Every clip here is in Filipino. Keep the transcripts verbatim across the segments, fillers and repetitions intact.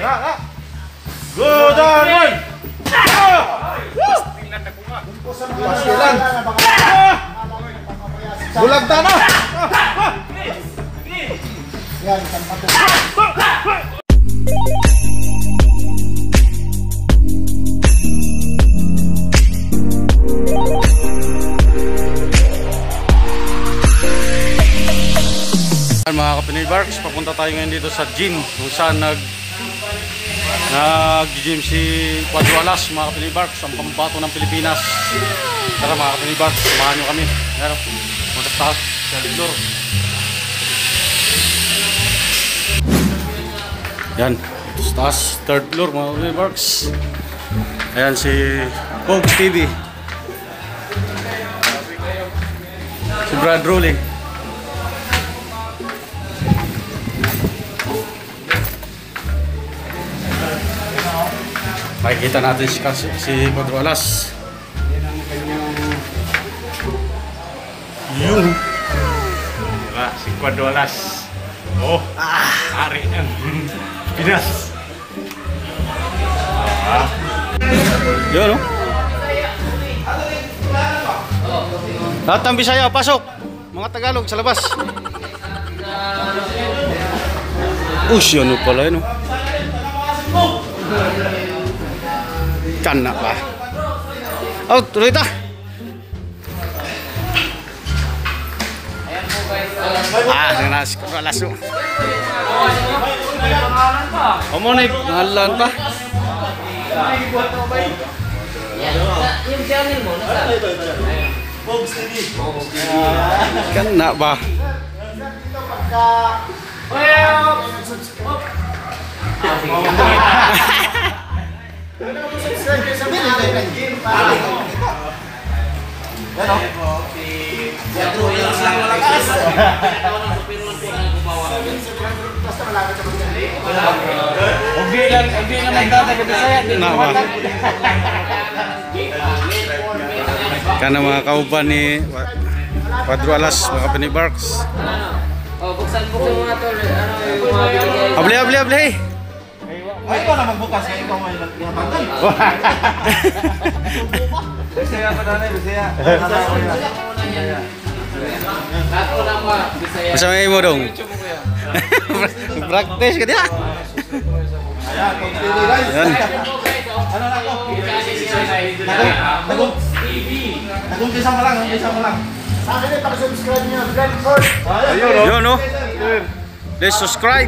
Good on! Bulag tanah. Yan, tempat itu. Mga Kapinoy Barks, papunta tayo ngayon dito sa gym kung saan nag nag-gym si Cuadro Alas, mga Kapinoy Barks, ang pambato ng Pilipinas. Tara mga Kapinoy Barks, samahan nyo kami. Ayan, punta sa taas, sa floor. Yan, sa taas, third floor mga Kapinoy Barks. Ayan si Pogs T V, si Brad Rolling. Makikita natin si, si Cuadro Alas. Yung diba, si Cuadro Alas. Oh, ah, ari ng Pinas. Ah. Yun, no? Lahat ng Bisaya, pasok! Mga Tagalog sa labas. Ush, ano pala yun, no? Kana pa. Oh, tuloy ta. Ah, nanas ko laso. Omo na ngalan pa. Yung channel mo nasa Pogs T V. Kana ba? Karena mga kauban ni Cuadro Alas, mga Kapinoy Barks. Oh, buksan buksan mga tol, ano yung mga bibigay. Abli abli abli. Ay, ikaw na magbukas. Ikaw may nagtanggal. Bisaya pa dali, Bisaya. Ako lang ba, Bisaya. Masama mo dong. Practice ka dia. Ayan, Pogs T V guys. Yan. Ano na ako? Nagum Nag-umpisa mo lang, umpisa mo lang. Sa akin eh, pag-subscribe nyo. Brentford. Yun, no? Please subscribe.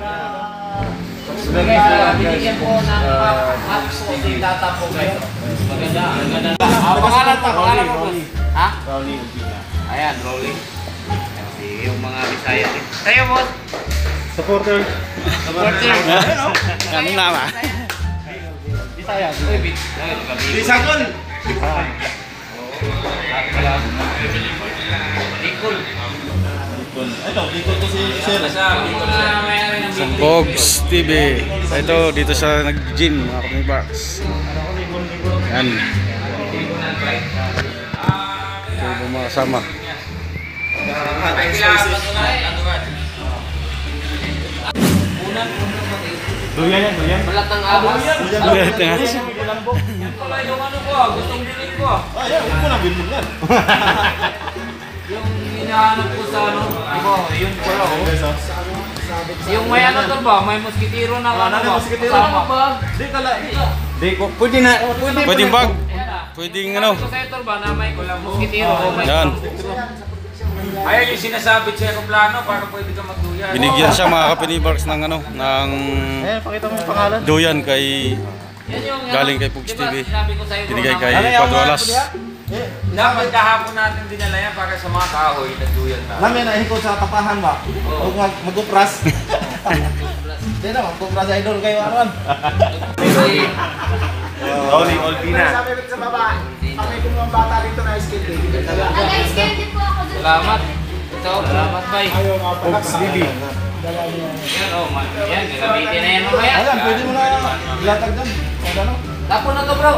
Binigyan po ng map po si Tata po guys. Maganda, maganda. Ah, pangalan pa, pangalan mo boss. Ha? Rolling Umpina. Ayan, rolling. Kasi yung mga Bisaya din. Tayo boss. Supporter. Supporter. Ano na ba? Bisaya. Uy, bit. Bisagol. Ikul. Ito, likod ko si Sir. Pogs T V. Ito, dito sa nag-gym, mga Kapinoy Barks. Yan. Ito yung mga kasama. Duyan yan, duyan. Balat ng abas. Duyan nga. Wala yung ano ko, gustong bilhin ko. Ah, yan, huwag mo na bilhin yan. Yung hinahanap ko sa ano, ako, yun pala oh. Yung may ano to ba, may moskitero na ano ba? moskitero. Kasama ba? Di kala. Di ko, pwede na. Pwedeng bag. Pwedeng ano. Sa ito ba na may moskitero o may Yan. Ayan yung sinasabit sa aeroplano para pwede ka magduyan. Binigyan siya mga Kapinoy Barks ng ano, ng Eh, pakita mo yung pangalan. duyan kay Yan yung galing kay Pogs T V. sinabi ko sa'yo. Binigay kay Ano yung Cuadro mga Alas. Eh, Dapat kahapon natin dinala yan para sa mga kahoy na duyan na. namin na ikot sa tapahan ba? Huwag mag mag-upras. Hindi na, mag-upras idol kayo aron. Rolling Umpina. Sabi ko sa baba, kami kung mga bata dito na skate. Nag-skate din po ako dun. Salamat. Ito, salamat bay. Pogs T V. Yan oh, man. Yan, gagamitin na yan mamaya. Ayan, pwede mo na ilatag dyan. Ano? Tapon na to bro.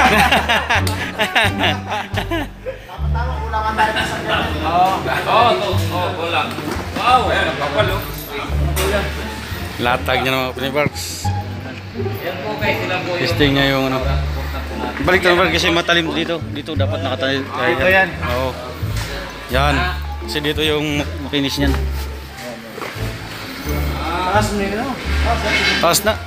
Tama, kulangan tayo sa ganyan. Oo. Oo, to. Oo, kulang. Wow, ayan, ang kapal oh. Latag niya ng mga Kapinoy Barks. Yan po guys, sila po yung... Testing niya yung ano. Balik na naman kasi matalim dito. Dito dapat nakatayo. Dito yan. Oo. Yan. Kasi dito yung makinis niyan. Taas mo yun, ano? Taas na.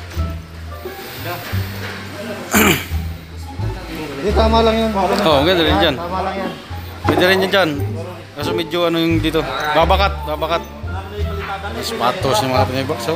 Hindi, tama lang yun. Oo, oh, ganda rin dyan. Tama lang yan. Pwede rin yan dyan. Kaso medyo ano yung dito. Babakat, babakat. Sapatos ng mga Pinoy box. So.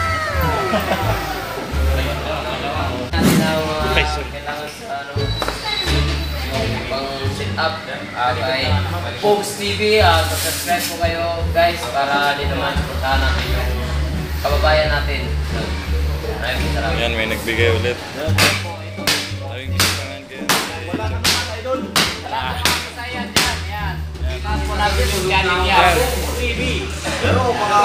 Okay, sorry. Kailangan sa ano, yung pang sit up uh, kay Pogs T V, uh, subscribe po kayo guys para di naman puntahan natin yung kababayan natin. Maraming salamat. Yan, may nagbigay ulit. Maraming gisangan kayo. Saya dyan, yan. Ikas po natin yung galing yan. T V. Pero,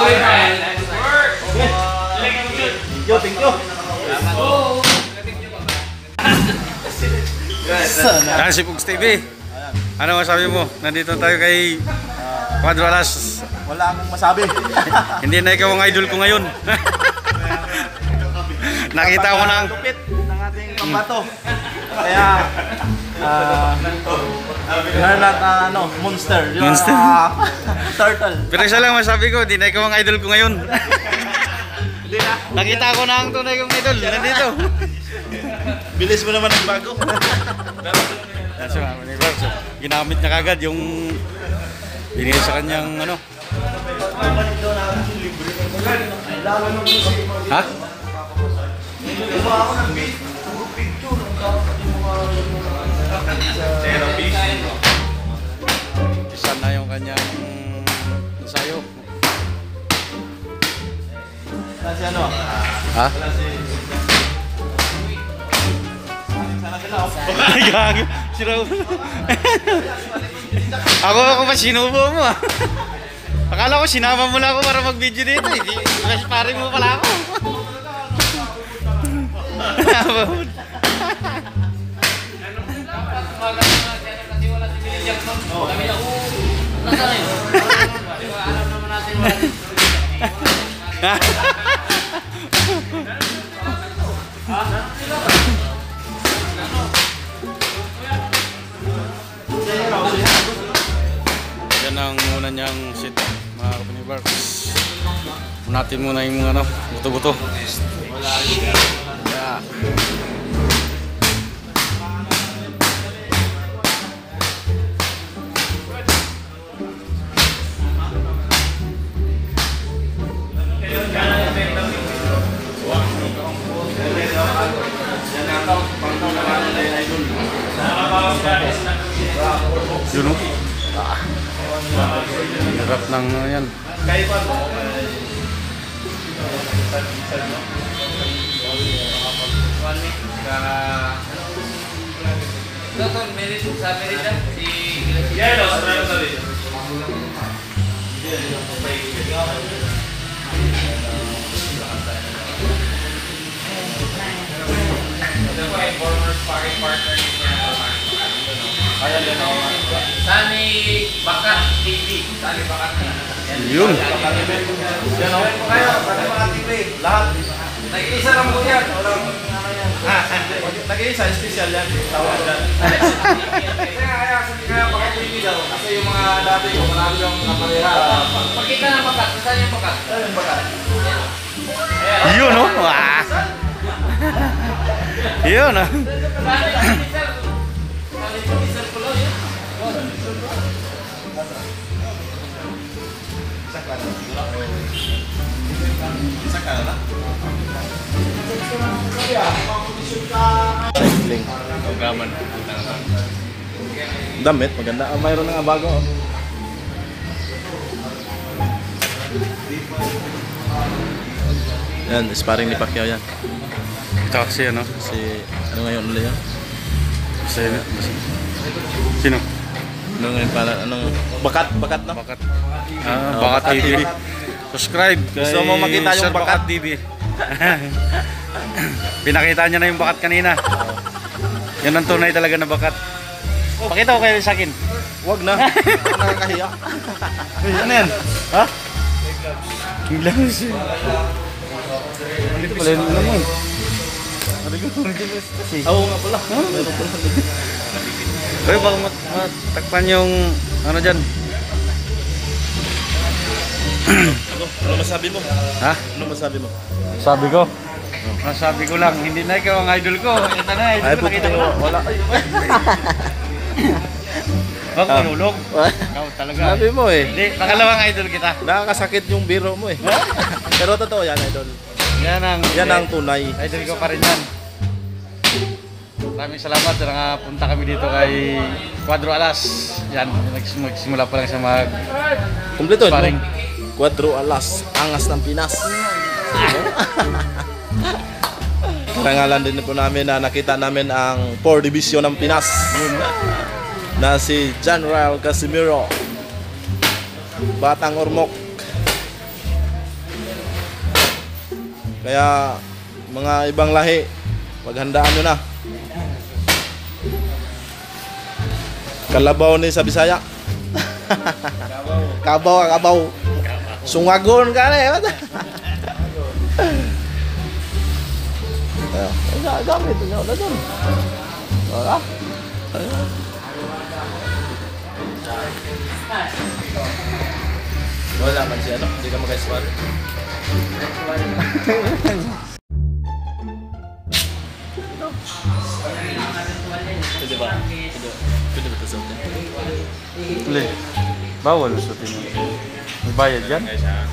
Yo, thank you. Yan si Pogs T V. Ano masabi mo? Nandito tayo kay Quadro Alas. Wala akong masabi. Hindi na ikaw ang idol ko ngayon. Nakita ko na ang Lupit ng ating pambato. Kaya, ah, meron na ah, ano, monster. Yung, Monster? ah, turtle. Pero isa lang masabi ko, hindi na ikaw ang idol ko ngayon. Nakita ko na ang tunay kong idol. Nandito. Bilis mo naman ang bago. Yan siya, so, ginamit niya kagad yung binigay sa kanyang ano. Ha? Isa na yung kanyang ensayo. Wala si ano? Ha? Wala si... Sana sila, oh. Gagi. Siraw. Ako ako pa sinubo mo ah. Akala ko sinama mo na ako para mag-video dito eh. Di, kasi pare mo pala ako. Kasi wala si Billy Jackson. Kami na, oh, nasa na yun? Alam naman natin wala si Yan ang muna niyang sit, mga Kapatid Barks. Unatin muna yung ano, buto-buto. Yeah. Yun o. Ah. Hirap ng uh, yan. Ito, merit sa Merida, si... Ito po ay former sparring partner niya. Sani Bakat T V. Sani Bakat T V. Yun. Yan, oh. Kayo, pati mga T V. Lahat. Nag-iisa lang po yan. Walang ano yan. Nag-iisa, special yan. Tawag yan. Kaya, kaya, kaya Bakat T V daw. Kasi yung mga dati ko, marami yung kapareha. Pagkita ng Bakat, saan yung Bakat? Ano yung Bakat? Yun o. Ah. Yun o. Sani Diesel. Sani Diesel po lang yun. Cycling. Damit, maganda. Ah, mayroon na nga bago. Oh. Yan, sparring ni Pacquiao yan. Ito kasi ano. Si, ano ngayon ulit yan? Kasi, sino? Ano ngayon pala? Anong, bakat, bakat na? Bakat. Ah, Oh, Bakat Bakat T V. T V. Subscribe Gusto mo makita yung Sir Bakat? T V. Pinakita niya na yung Bakat kanina. Yan ang tunay talaga na Bakat. Pakita ko kayo sa akin. Wag na. Nakakahiya. Ano yan? Ha? Gloves. Dito pala yung naman. sabi ko, hindi mo kasi. Oo nga pala. Meron pala. Pero baka mat matakpan yung ano dyan. Ano? Ano masabi mo? Ha? Ano masabi mo? Sabi ko? Masabi ko lang, hindi na ikaw ang idol ko. Ito na, idol Ay, ko, nakita ko puto. lang. Wala. Ay, Baka Ah. manulog. Ikaw talaga. Sabi mo eh. Hindi, pangalawang idol kita. Nakakasakit yung biro mo eh. Pero totoo yan, idol. Yan ang, Yan ang tunay. idol ko pa rin yan. Maraming salamat sa nakapunta kami dito kay Cuadro Alas. Yan, nags- magsimula pa lang sa mag Kumpleto sparring. no? Cuadro Alas, angas ng Pinas. Karangalan din po namin na nakita namin ang four Division ng Pinas na si General Casimiro, Batang Ormoc. Kaya mga ibang lahi, paghandaan nyo na. Kalabaw ni sa Bisaya. Kabaw, kabaw. Sungagon ka na eh. Ayo, gamit nyo na doon. Wala. Wala man siya, no? Hindi ka maka-squad. Pwede ba? Pwede, pwede ba ito sa atin? Uli, bawal usutin mo. May bayad yan?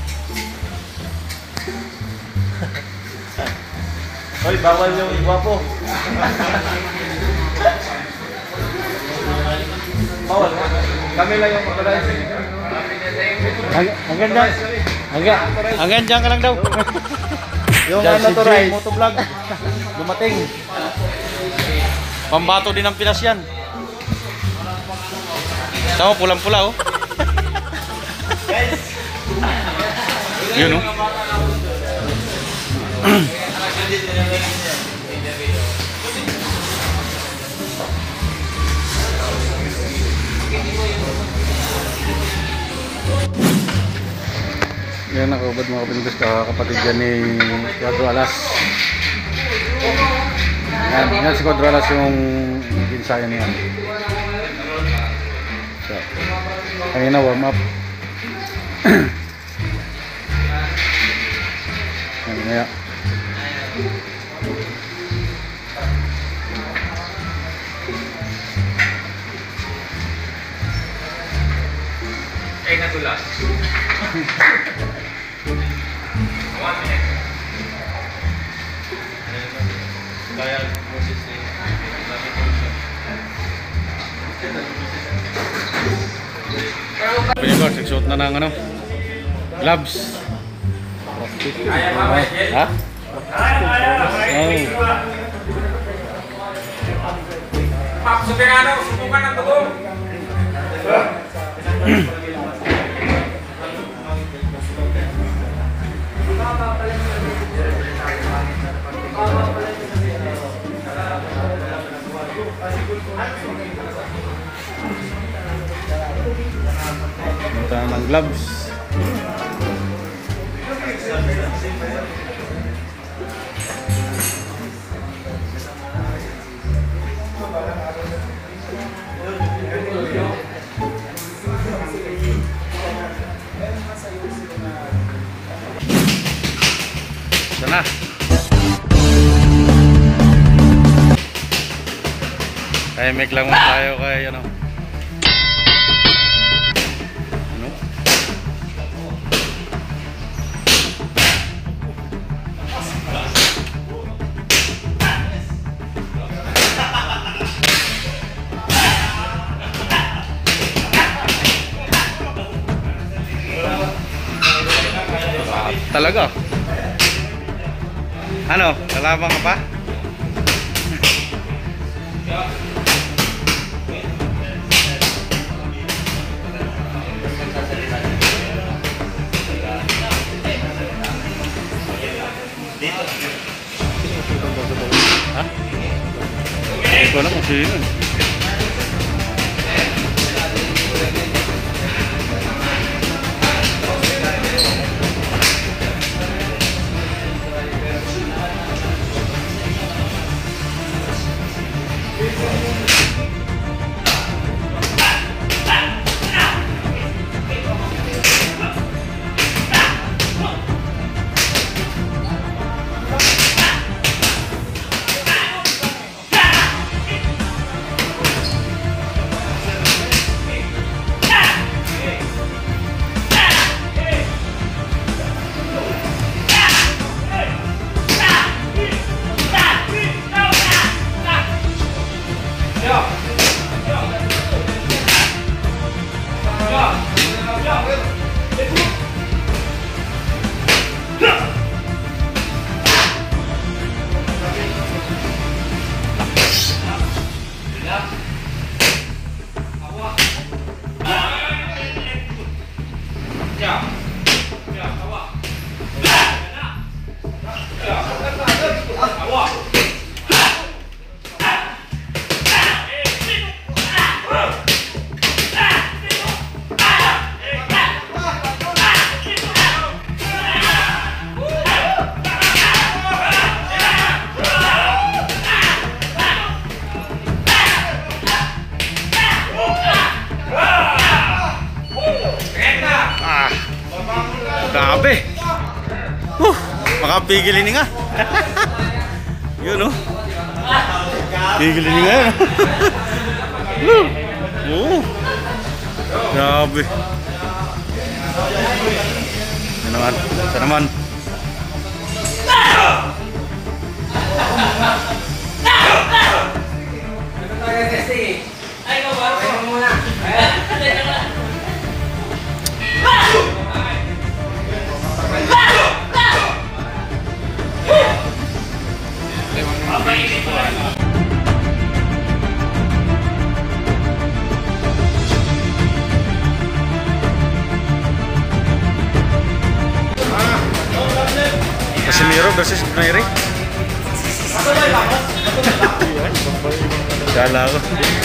Hoy, bawal yung gwapo. Bawal. Kami lang yung mag-drive. Hanggang hanggang dyan. Hanggang, hanggang dyan ka lang daw. Yung Dyan ano si to, Jay right? Motovlog. Dumating. Pambato din ng Pinas yan. Tama, pulang-pula oh. Yun oh. Yan, nakaubad mga kapinibis, kapatid yan ni Cuadro Alas. Yan, yan si Cuadro Alas yung pinsaya niya. So, kanina warm up. Yan, kaya. Eh, natulas. Kaya Moses eh. Pinibars, nagsuot na ng ano? Gloves. Ha? Oh. Pap, Soberano, subukan ng tubo. Punta ng gloves. Sana. Kaya make lang mo tayo kay ano. Ano? Talaga? Ano? Lalabang ka pa? Ha? Hindi ko alam kung sino yun. pigil ini nga. Yun oh. Pigil ini nga. Oh. Grabe. Yan naman. Isa naman. Casimiro versus Nairi. Kala ko.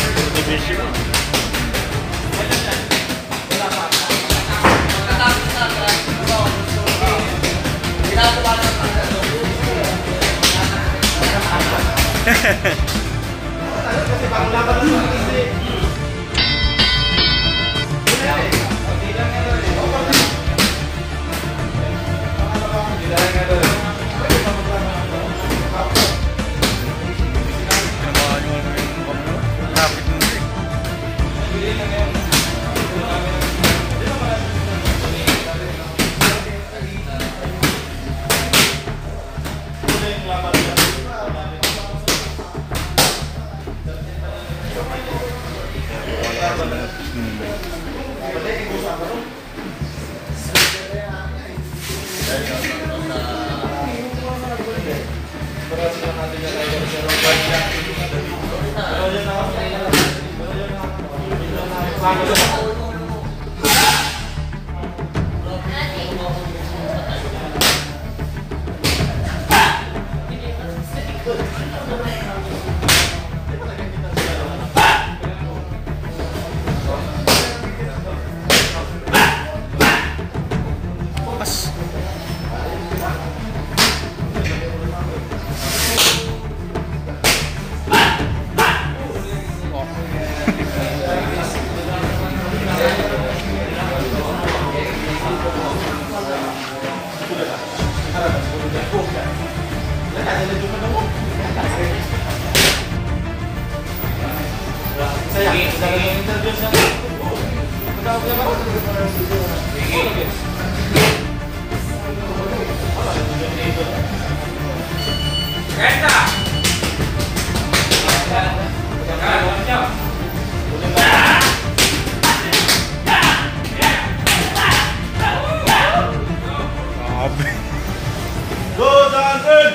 Go Johnson!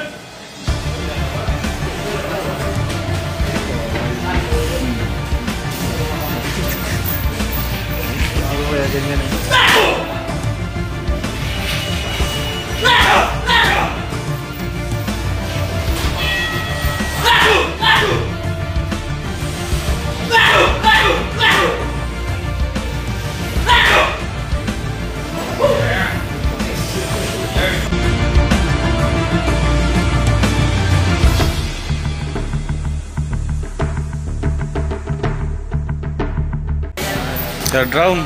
They're drowned.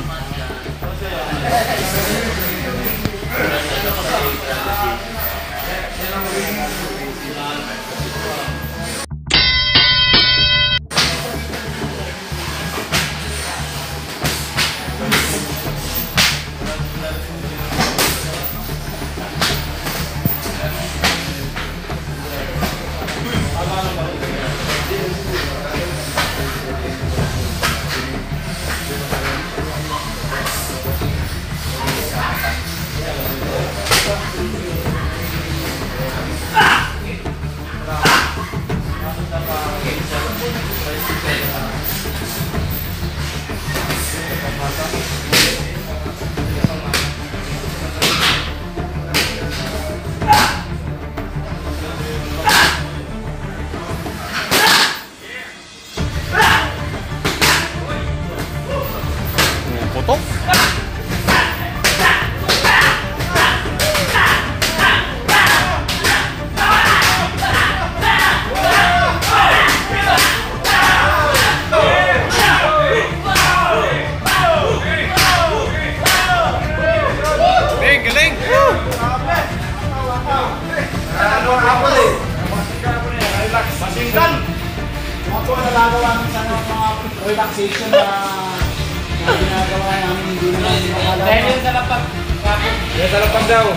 Singgan! Mga po nagagawa ng sa mga relaxation na na ginagawa namin hindi naman Dahil yun sa lapag. Kaya sa lapag daw.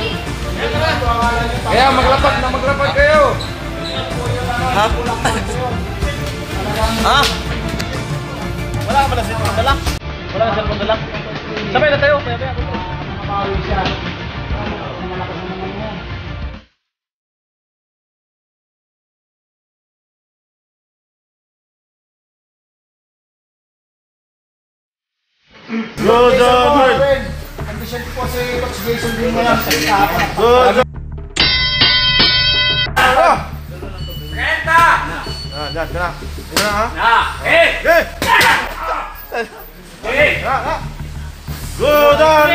Kaya maglapag na maglapag kayo. Ha? Ha? Wala ka ba na cellphone dala? Wala ka cellphone dala? Sabay na tayo. Sabay ako. Nakakawi siya. Malakas naman yan. Good job! Condition po si Coach Jason din mo lang sa kapan. Good job! Renta! Ah, dyan, dyan na. Dyan na, ha? Na! Eh! Eh! Eh! Ha, ha! Good job!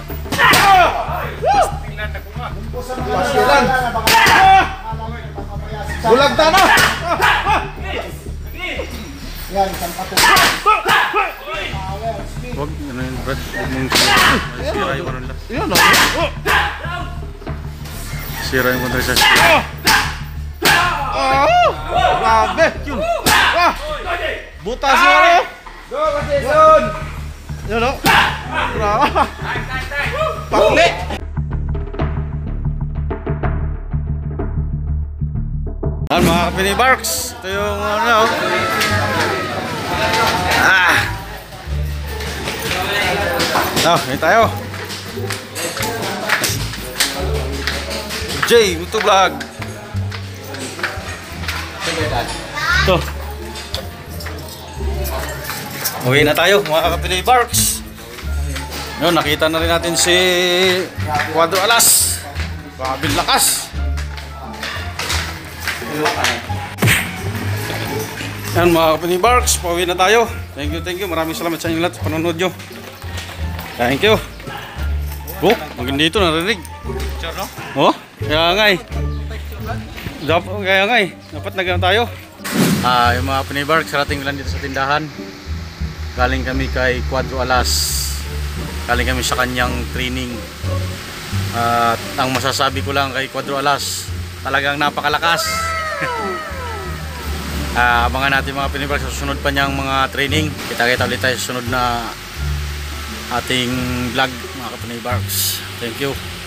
Pasilan! Bulag ta na! Yan, isang patuloy. Huwag, ano yun, Brad? Huwag mong sira yung ano nila. Yan, oh! Sira yung kontra sa Oh! Grabe! Yun! Ah! Butas yun, ano? Go, Jason! Yun, oh! Grabe! Pakli! Yan mga Kapini Barks, ito yung ano. Ah. Ah, ini tayo. J, Mutu Vlog. Ito. Uwi na tayo mga Kapini Barks. Yun, nakita na rin natin si Cuadro Alas. Grabe lakas. Yan mga Kapini Barks, pauwi na tayo. Thank you, thank you. Maraming salamat sa inyo lahat sa panonood nyo. Thank you. Oh, hanggang dito narinig. Oh, kaya nga eh. Dapat, kaya nga eh. Dapat nagano tayo. Ah, yung mga Kapini Barks, sarating lang dito sa tindahan. Galing kami kay Cuadro Alas. Galing kami sa kanyang training. At ang masasabi ko lang kay Cuadro Alas, talagang napakalakas. Uh, abangan natin mga Kapini Barks sa susunod pa niyang mga training. Kita-kita ulit tayo sa susunod na ating vlog mga Kapini Barks. Thank you.